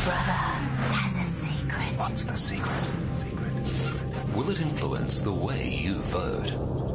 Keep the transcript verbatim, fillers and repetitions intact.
brother has a secret. What's the secret? Secret. Will it influence the way you vote?